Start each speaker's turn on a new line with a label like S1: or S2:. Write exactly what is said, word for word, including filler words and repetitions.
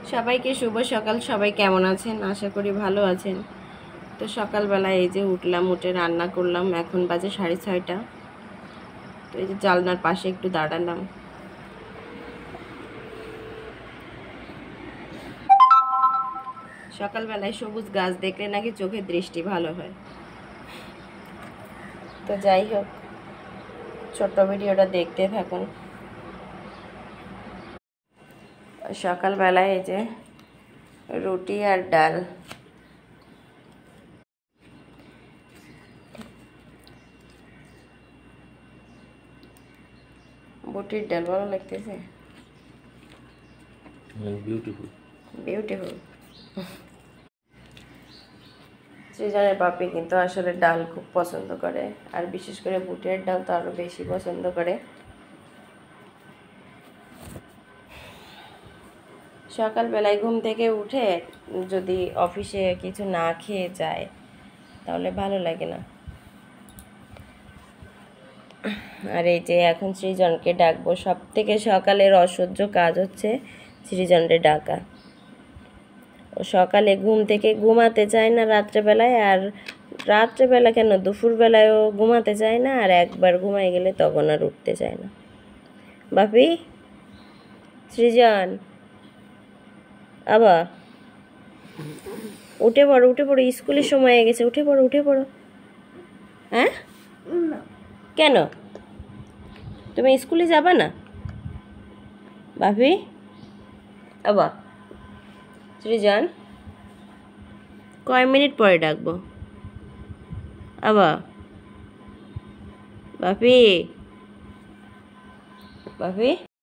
S1: সবাইকে শুভ সকাল। সবাই কেমন আছেন? আশা করি ভালো আছেন। তো সকালবেলায় এই যে উঠলাম, উঠে রান্না করলাম। এখন বাজে সাড়ে ছয়টা। তো এই যে জানলার পাশে একটু দাঁড়ালাম। সকালবেলায় সবুজ গাছ দেখলে নাকি চোখের দৃষ্টি ভালো হয়। তো যাই হোক, ছোট্ট ভিডিওটা দেখতে থাকুন। সকালবেলায় এই যে রুটি আর ডাল। বুটির ডাল ভালো লাগতেছে,
S2: বিউটিফুল
S1: বিউটিফুল। সৃজনের পাপি কিন্তু আসলে ডাল খুব পছন্দ করে, আর বিশেষ করে বুটের ডাল তো আরও বেশি পছন্দ করে। সকালবেলায় ঘুম থেকে উঠে যদি অফিসে কিছু না খেয়ে যায় তাহলে ভালো লাগে না। আর এই যে এখন সৃজনকে ডাকবো। সব থেকে সকালের অসহ্য কাজ হচ্ছে সৃজনকে ডাকা। ও সকালে ঘুম থেকে ঘুমাতে চায় না রাত্রেবেলায়, আর রাত্রেবেলা কেন দুপুরবেলায়ও ঘুমাতে চায় না, আর একবার ঘুমাই গেলে তখন আর উঠতে চায় না। বাপি, সৃজন, আবার উঠে পড়ো, উঠে পড়ো, স্কুলের সময় হয়ে গেছে। উঠে পড়ো, উঠে পড়ো। হ্যাঁ, কেন তুমি স্কুলে যাবা না? বাপি, আবার সৃজন, কয় মিনিট পরে ডাকবো? আবার বাপি, বাপি।